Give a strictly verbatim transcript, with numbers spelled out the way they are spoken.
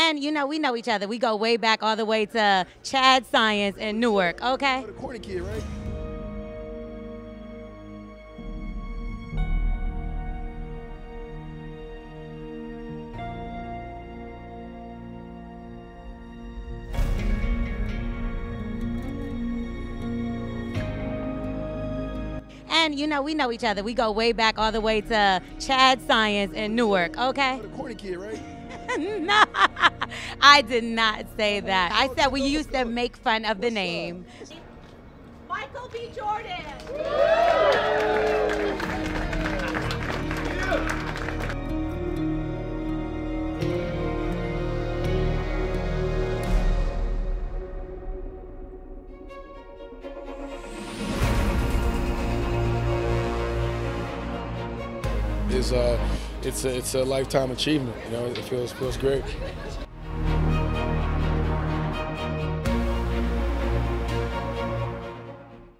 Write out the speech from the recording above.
And you know, we know each other. We go way back all the way to Chad Science in Newark, okay? The corny kid, right? And you know, we know each other. We go way back all the way to Chad Science in Newark, okay? The corny kid, right? No, I did not say that. I said we used to make fun of the name. Michael B. Jordan. It's uh, it's a, it's a lifetime achievement. You know, it feels feels great.